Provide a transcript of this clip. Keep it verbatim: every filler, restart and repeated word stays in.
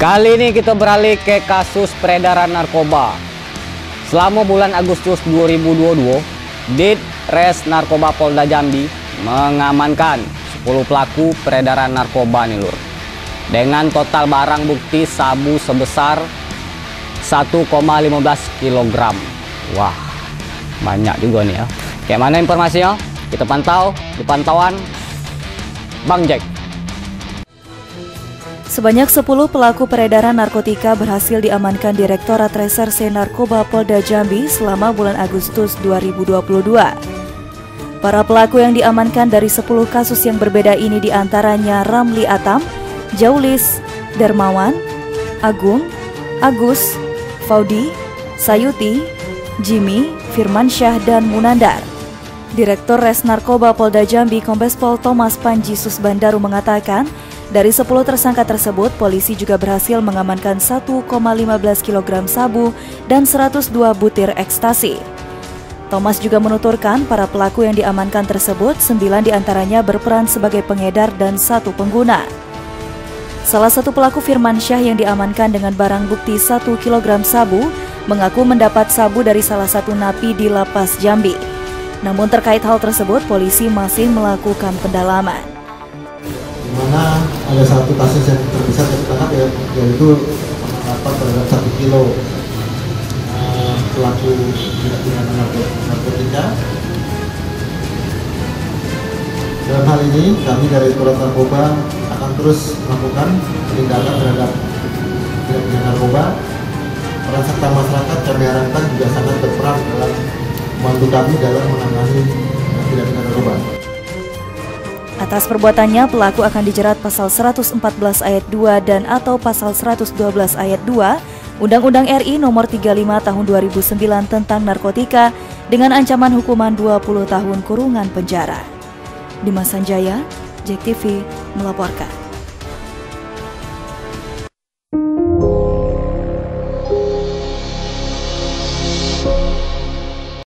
Kali ini kita beralih ke kasus peredaran narkoba. Selama bulan Agustus dua ribu dua puluh dua, Ditres Narkoba Polda Jambi mengamankan sepuluh pelaku peredaran narkoba nih lur. Dengan total barang bukti sabu sebesar satu koma lima belas kilogram. Wah, banyak juga nih ya. Kayak mana informasinya? Kita pantau di pantauan Bang Jack. Sebanyak sepuluh pelaku peredaran narkotika berhasil diamankan Direktorat Reserse Narkoba Polda Jambi selama bulan Agustus dua ribu dua puluh dua. Para pelaku yang diamankan dari sepuluh kasus yang berbeda ini diantaranya Ramli Atam, Jaulis, Dermawan, Agung, Agus, Faudi, Sayuti, Jimmy, Firmansyah, dan Munandar. Direktur Res Narkoba Polda Jambi Kombes Pol Thomas Panji Susbandaru mengatakan, dari sepuluh tersangka tersebut, polisi juga berhasil mengamankan satu koma lima belas kilogram sabu dan seratus dua butir ekstasi. Thomas juga menuturkan para pelaku yang diamankan tersebut, sembilan diantaranya berperan sebagai pengedar dan satu pengguna. Salah satu pelaku Firmansyah yang diamankan dengan barang bukti satu kilogram sabu, mengaku mendapat sabu dari salah satu napi di Lapas Jambi. Namun terkait hal tersebut, polisi masih melakukan pendalaman. Di mana ada satu kasus yang terbesar yang ditangkap ya, yaitu dapat terhadap satu kilo uh, pelaku tindak pidana narkotika. Dalam hal ini kami dari Direktorat Narkoba akan terus melakukan penindakan terhadap tindak pidana narkoba. Peran serta masyarakat kami harapkan juga sangat berperan dalam membantu kami dalam menangani tindak pidana narkoba. Atas perbuatannya, pelaku akan dijerat pasal seratus empat belas ayat dua dan atau pasal seratus dua belas ayat dua Undang-Undang R I nomor tiga puluh lima tahun dua ribu sembilan tentang narkotika dengan ancaman hukuman dua puluh tahun kurungan penjara. Dimas Sanjaya, Jack T V melaporkan.